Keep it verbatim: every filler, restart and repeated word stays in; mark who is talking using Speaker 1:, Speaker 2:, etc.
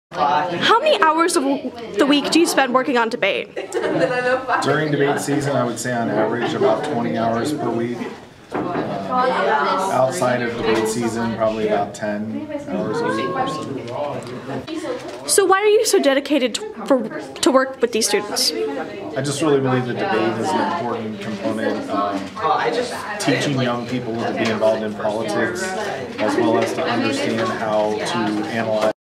Speaker 1: How many hours of the week do you spend working on debate?
Speaker 2: During debate season, I would say on average about twenty hours per week. Uh, outside of debate season, probably about ten hours a week or so.
Speaker 1: So why are you so dedicated to, for, to work with these students?
Speaker 2: I just really believe that debate is an important component of teaching young people to be involved in politics, as well as to understand how to analyze